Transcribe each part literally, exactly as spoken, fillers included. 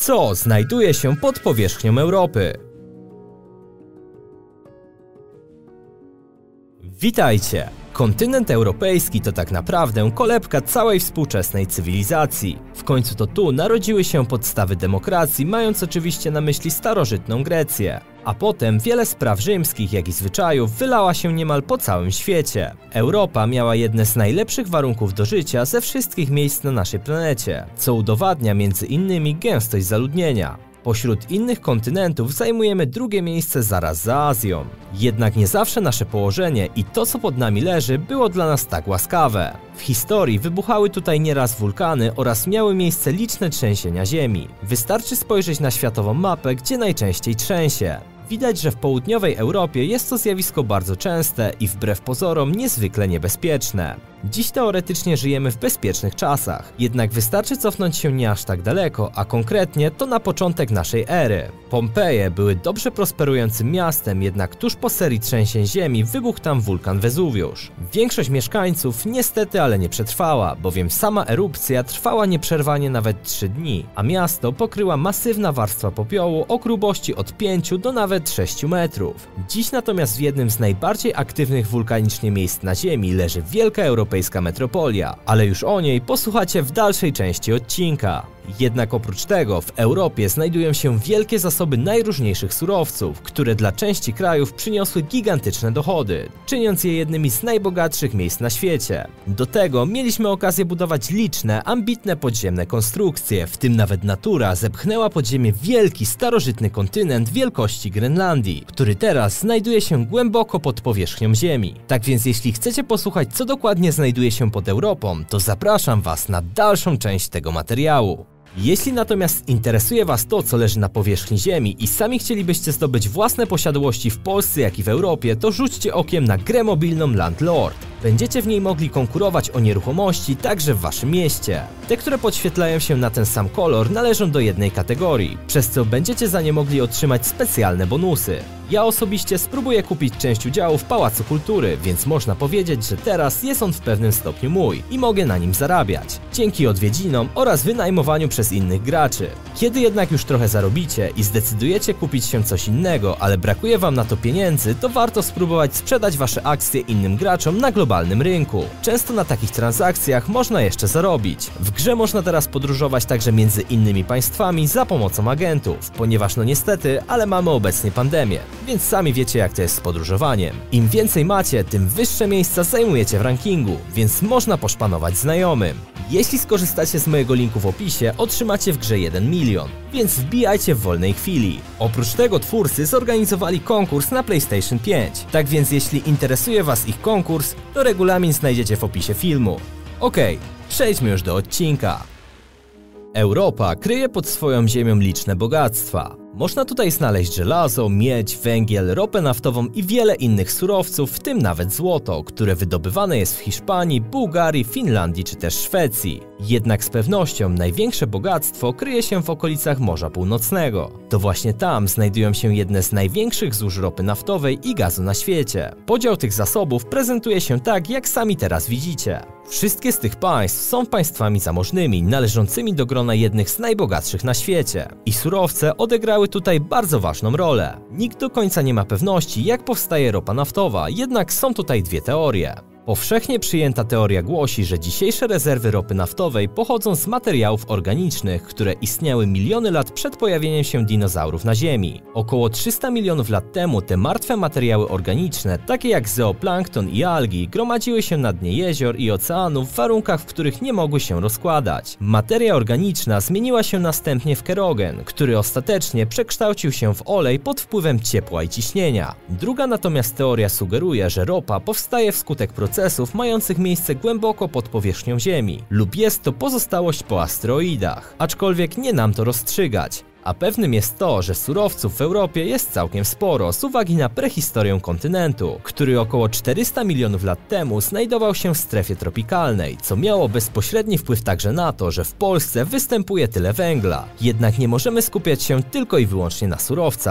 Co znajduje się pod powierzchnią Europy? Witajcie! Kontynent europejski to tak naprawdę kolebka całej współczesnej cywilizacji. W końcu to tu narodziły się podstawy demokracji, mając oczywiście na myśli starożytną Grecję. A potem wiele spraw rzymskich, jak i zwyczajów wylała się niemal po całym świecie. Europa miała jedne z najlepszych warunków do życia ze wszystkich miejsc na naszej planecie, co udowadnia między innymi gęstość zaludnienia. Pośród innych kontynentów zajmujemy drugie miejsce zaraz za Azją. Jednak nie zawsze nasze położenie i to, co pod nami leży, było dla nas tak łaskawe. W historii wybuchały tutaj nieraz wulkany oraz miały miejsce liczne trzęsienia ziemi. Wystarczy spojrzeć na światową mapę, gdzie najczęściej trzęsie. Widać, że w południowej Europie jest to zjawisko bardzo częste i wbrew pozorom niezwykle niebezpieczne. Dziś teoretycznie żyjemy w bezpiecznych czasach, jednak wystarczy cofnąć się nie aż tak daleko, a konkretnie to na początek naszej ery. Pompeje były dobrze prosperującym miastem, jednak tuż po serii trzęsień ziemi wybuchł tam wulkan Wezuwiusz. Większość mieszkańców niestety ale nie przetrwała, bowiem sama erupcja trwała nieprzerwanie nawet trzy dni, a miasto pokryła masywna warstwa popiołu o grubości od pięciu do nawet sześciu metrów. Dziś natomiast w jednym z najbardziej aktywnych wulkanicznie miejsc na Ziemi leży wielka europejska metropolia, ale już o niej posłuchacie w dalszej części odcinka. Jednak oprócz tego w Europie znajdują się wielkie zasoby najróżniejszych surowców, które dla części krajów przyniosły gigantyczne dochody, czyniąc je jednymi z najbogatszych miejsc na świecie. Do tego mieliśmy okazję budować liczne, ambitne podziemne konstrukcje, w tym nawet natura zepchnęła pod ziemię wielki, starożytny kontynent wielkości Grenlandii, który teraz znajduje się głęboko pod powierzchnią Ziemi. Tak więc jeśli chcecie posłuchać, co dokładnie znajduje się pod Europą, to zapraszam Was na dalszą część tego materiału. Jeśli natomiast interesuje Was to, co leży na powierzchni Ziemi i sami chcielibyście zdobyć własne posiadłości w Polsce, jak i w Europie, to rzućcie okiem na grę mobilną Landlord. Będziecie w niej mogli konkurować o nieruchomości także w Waszym mieście. Te, które podświetlają się na ten sam kolor, należą do jednej kategorii, przez co będziecie za nie mogli otrzymać specjalne bonusy. Ja osobiście spróbuję kupić część udziału w Pałacu Kultury, więc można powiedzieć, że teraz jest on w pewnym stopniu mój i mogę na nim zarabiać, dzięki odwiedzinom oraz wynajmowaniu przez innych graczy. Kiedy jednak już trochę zarobicie i zdecydujecie kupić się coś innego, ale brakuje Wam na to pieniędzy, to warto spróbować sprzedać Wasze akcje innym graczom na globalnym rynku. Często na takich transakcjach można jeszcze zarobić. W grze można teraz podróżować także między innymi państwami za pomocą agentów, ponieważ no niestety, ale mamy obecnie pandemię, więc sami wiecie, jak to jest z podróżowaniem. Im więcej macie, tym wyższe miejsca zajmujecie w rankingu, więc można poszpanować znajomym. Jeśli skorzystacie z mojego linku w opisie, otrzymacie w grze jeden milion, więc wbijajcie w wolnej chwili. Oprócz tego twórcy zorganizowali konkurs na PlayStation pięć, tak więc jeśli interesuje Was ich konkurs, to regulamin znajdziecie w opisie filmu. Okej, przejdźmy już do odcinka. Europa kryje pod swoją ziemią liczne bogactwa. Można tutaj znaleźć żelazo, miedź, węgiel, ropę naftową i wiele innych surowców, w tym nawet złoto, które wydobywane jest w Hiszpanii, Bułgarii, Finlandii czy też Szwecji. Jednak z pewnością największe bogactwo kryje się w okolicach Morza Północnego. To właśnie tam znajdują się jedne z największych złóż ropy naftowej i gazu na świecie. Podział tych zasobów prezentuje się tak, jak sami teraz widzicie. Wszystkie z tych państw są państwami zamożnymi, należącymi do grona jednych z najbogatszych na świecie. I surowce odegrały tutaj bardzo ważną rolę. Nikt do końca nie ma pewności, jak powstaje ropa naftowa, jednak są tutaj dwie teorie. Powszechnie przyjęta teoria głosi, że dzisiejsze rezerwy ropy naftowej pochodzą z materiałów organicznych, które istniały miliony lat przed pojawieniem się dinozaurów na Ziemi. Około trzysta milionów lat temu te martwe materiały organiczne, takie jak zooplankton i algi, gromadziły się na dnie jezior i oceanów w warunkach, w których nie mogły się rozkładać. Materia organiczna zmieniła się następnie w kerogen, który ostatecznie przekształcił się w olej pod wpływem ciepła i ciśnienia. Druga natomiast teoria sugeruje, że ropa powstaje wskutek procesu procesów mających miejsce głęboko pod powierzchnią Ziemi, lub jest to pozostałość po asteroidach, aczkolwiek nie nam to rozstrzygać. A pewnym jest to, że surowców w Europie jest całkiem sporo z uwagi na prehistorię kontynentu, który około czterysta milionów lat temu znajdował się w strefie tropikalnej, co miało bezpośredni wpływ także na to, że w Polsce występuje tyle węgla. Jednak nie możemy skupiać się tylko i wyłącznie na surowcach.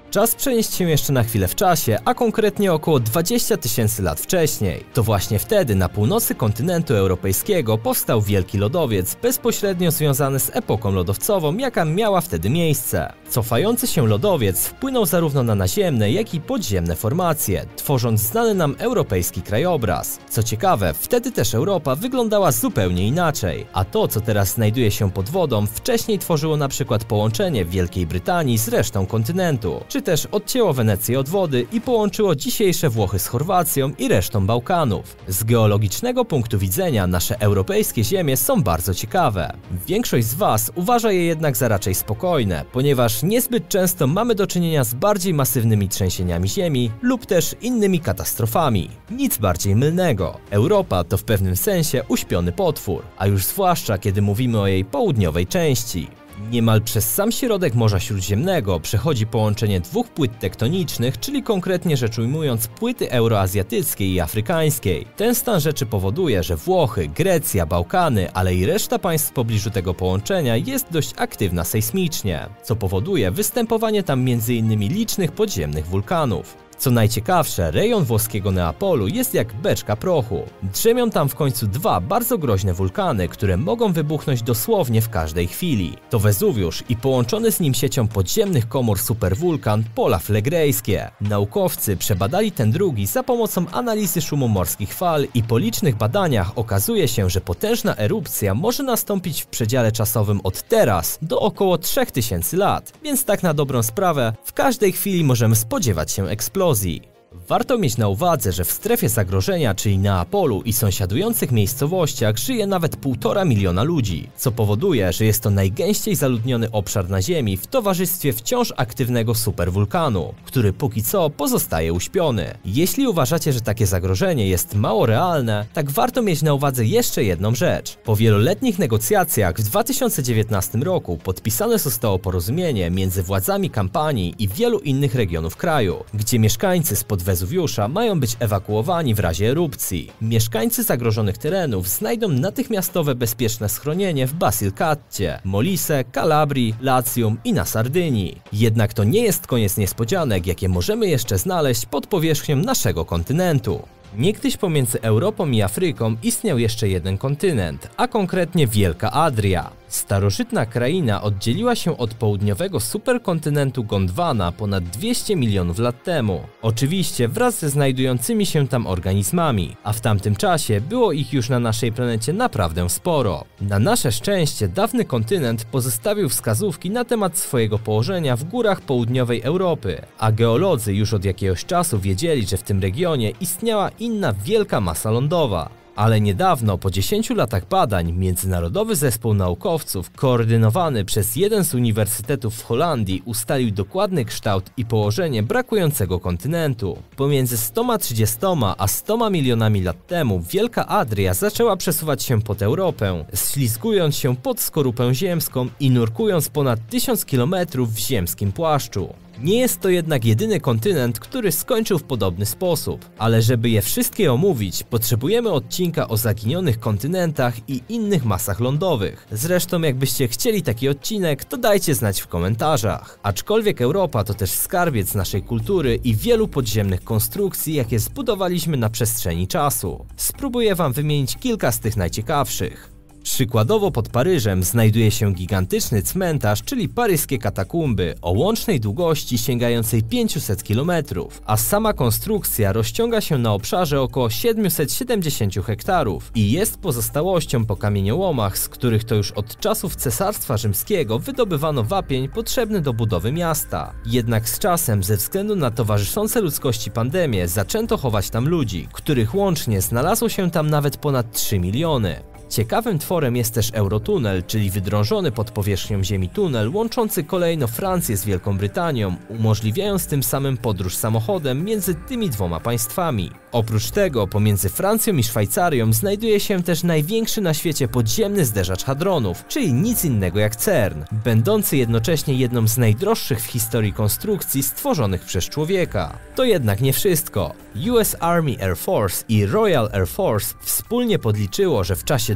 Czas przenieść się jeszcze na chwilę w czasie, a konkretnie około dwadzieścia tysięcy lat wcześniej. To właśnie wtedy na północy kontynentu europejskiego powstał wielki lodowiec, bezpośrednio związany z epoką lodowcową, jaka miała wtedy miejsce. Cofający się lodowiec wpłynął zarówno na naziemne, jak i podziemne formacje, tworząc znany nam europejski krajobraz. Co ciekawe, wtedy też Europa wyglądała zupełnie inaczej, a to, co teraz znajduje się pod wodą, wcześniej tworzyło na przykład połączenie Wielkiej Brytanii z resztą kontynentu, czy też odcięło Wenecję od wody i połączyło dzisiejsze Włochy z Chorwacją i resztą Bałkanów. Z geologicznego punktu widzenia nasze europejskie ziemie są bardzo ciekawe. Większość z Was uważa je jednak za raczej spokojne, ponieważ niezbyt często mamy do czynienia z bardziej masywnymi trzęsieniami ziemi lub też innymi katastrofami. Nic bardziej mylnego. Europa to w pewnym sensie uśpiony potwór, a już zwłaszcza kiedy mówimy o jej południowej części. Niemal przez sam środek Morza Śródziemnego przechodzi połączenie dwóch płyt tektonicznych, czyli konkretnie rzecz ujmując płyty euroazjatyckiej i afrykańskiej. Ten stan rzeczy powoduje, że Włochy, Grecja, Bałkany, ale i reszta państw w pobliżu tego połączenia jest dość aktywna sejsmicznie, co powoduje występowanie tam między innymi licznych podziemnych wulkanów. Co najciekawsze, rejon włoskiego Neapolu jest jak beczka prochu. Drzemią tam w końcu dwa bardzo groźne wulkany, które mogą wybuchnąć dosłownie w każdej chwili. To Wezuwiusz i połączony z nim siecią podziemnych komór superwulkan Pola Flegrejskie. Naukowcy przebadali ten drugi za pomocą analizy szumu morskich fal i po licznych badaniach okazuje się, że potężna erupcja może nastąpić w przedziale czasowym od teraz do około trzech tysięcy lat, więc tak na dobrą sprawę w każdej chwili możemy spodziewać się eksplozji. Warto mieć na uwadze, że w strefie zagrożenia, czyli Neapolu i sąsiadujących miejscowościach żyje nawet półtora miliona ludzi, co powoduje, że jest to najgęściej zaludniony obszar na Ziemi w towarzystwie wciąż aktywnego superwulkanu, który póki co pozostaje uśpiony. Jeśli uważacie, że takie zagrożenie jest mało realne, tak warto mieć na uwadze jeszcze jedną rzecz. Po wieloletnich negocjacjach w dwa tysiące dziewiętnastym roku podpisane zostało porozumienie między władzami Kampanii i wielu innych regionów kraju, gdzie mieszkańcy spod Wezuwiusza mają być ewakuowani w razie erupcji. Mieszkańcy zagrożonych terenów znajdą natychmiastowe bezpieczne schronienie w Basilicatcie, Molise, Kalabrii, Latium i na Sardynii. Jednak to nie jest koniec niespodzianek, jakie możemy jeszcze znaleźć pod powierzchnią naszego kontynentu. Niegdyś pomiędzy Europą i Afryką istniał jeszcze jeden kontynent, a konkretnie Wielka Adria. Starożytna kraina oddzieliła się od południowego superkontynentu Gondwana ponad dwieście milionów lat temu. Oczywiście wraz ze znajdującymi się tam organizmami, a w tamtym czasie było ich już na naszej planecie naprawdę sporo. Na nasze szczęście dawny kontynent pozostawił wskazówki na temat swojego położenia w górach południowej Europy, a geolodzy już od jakiegoś czasu wiedzieli, że w tym regionie istniała inna wielka masa lądowa. Ale niedawno, po dziesięciu latach badań, międzynarodowy zespół naukowców koordynowany przez jeden z uniwersytetów w Holandii ustalił dokładny kształt i położenie brakującego kontynentu. Pomiędzy stoma trzydziestoma a stoma milionami lat temu Wielka Adria zaczęła przesuwać się pod Europę, ślizgując się pod skorupę ziemską i nurkując ponad tysiąc kilometrów w ziemskim płaszczu. Nie jest to jednak jedyny kontynent, który skończył w podobny sposób, ale żeby je wszystkie omówić, potrzebujemy odcinka o zaginionych kontynentach i innych masach lądowych. Zresztą jakbyście chcieli taki odcinek, to dajcie znać w komentarzach. Aczkolwiek Europa to też skarbiec naszej kultury i wielu podziemnych konstrukcji, jakie zbudowaliśmy na przestrzeni czasu. Spróbuję wam wymienić kilka z tych najciekawszych. Przykładowo pod Paryżem znajduje się gigantyczny cmentarz, czyli paryskie katakumby, o łącznej długości sięgającej pięciuset kilometrów, a sama konstrukcja rozciąga się na obszarze około siedmiuset siedemdziesięciu hektarów i jest pozostałością po kamieniołomach, z których to już od czasów Cesarstwa Rzymskiego wydobywano wapień potrzebny do budowy miasta. Jednak z czasem, ze względu na towarzyszące ludzkości pandemię, zaczęto chować tam ludzi, których łącznie znalazło się tam nawet ponad trzy miliony. Ciekawym tworem jest też Eurotunel, czyli wydrążony pod powierzchnią Ziemi tunel łączący kolejno Francję z Wielką Brytanią, umożliwiając tym samym podróż samochodem między tymi dwoma państwami. Oprócz tego pomiędzy Francją i Szwajcarią znajduje się też największy na świecie podziemny zderzacz hadronów, czyli nic innego jak CERN, będący jednocześnie jedną z najdroższych w historii konstrukcji stworzonych przez człowieka. To jednak nie wszystko. U S Army Air Force i Royal Air Force wspólnie podliczyło, że w czasie